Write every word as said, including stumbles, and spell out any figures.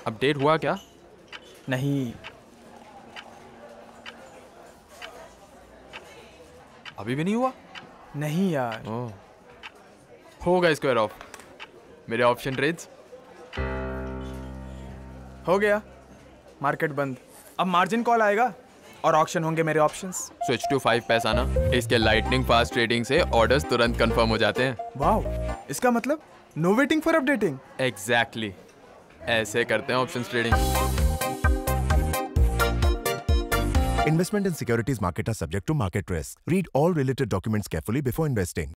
Update हुआ क्या? नहीं। अभी भी नहीं हुआ? नहीं यार। ओह, होगा स्क्वायर ऑफ मेरे ऑप्शन ट्रेड्स। हो गया, मार्केट बंद। अब मार्जिन कॉल आएगा और ऑक्शन होंगे मेरे ऑप्शंस। स्विच टू फाइव पैसा ना, इसके लाइटनिंग फास्ट ट्रेडिंग से ऑर्डर्स तुरंत कंफर्म हो जाते हैं। वाओ, इसका मतलब no waiting for updating. Exactly exactly. ऐसे करते हैं options trading. Investment in securities market are subject to market risk. Read all related documents carefully before investing.